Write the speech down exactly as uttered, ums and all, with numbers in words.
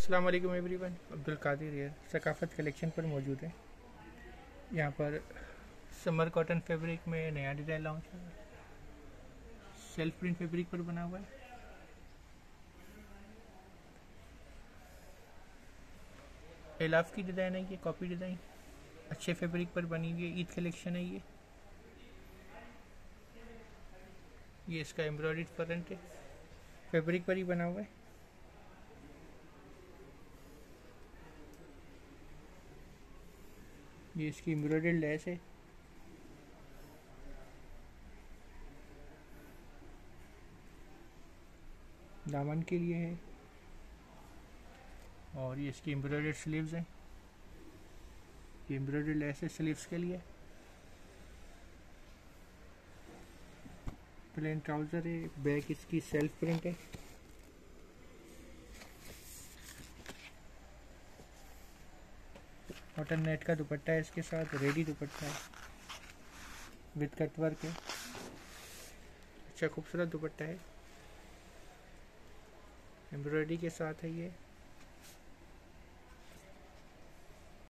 अस्सलाम वालेकुम एवरीवन। अब्दुल कादिर यार सकाफ़त कलेक्शन पर मौजूद है। यहाँ पर समर कॉटन फैब्रिक में नया डिज़ाइन लॉन्च है। सेल्फ प्रिंट फैब्रिक पर बना हुआ है। एलाफ की डिज़ाइन है ये, कॉपी डिज़ाइन अच्छे फैब्रिक पर बनी हुई है। ईद कलेक्शन है ये। ये इसका एम्ब्रॉयडर्ड फ्रंट है, फैब्रिक पर ही बना हुआ है। ये इसकी एम्ब्रॉयडर्ड लेस है। दामन के लिए है और ये इसकी एम्ब्रॉयडर्ड स्लीव्स हैं। ये एम्ब्रॉयडर्ड लेस है स्लीव्स के लिए। प्लेन ट्राउज़र है, बैक इसकी सेल्फ प्रिंट है। कॉटन नेट का दुपट्टा है, इसके साथ रेडी दुपट्टा है विद कट वर्क है। अच्छा खूबसूरत दुपट्टा है, एम्ब्रॉयडरी के साथ है ये।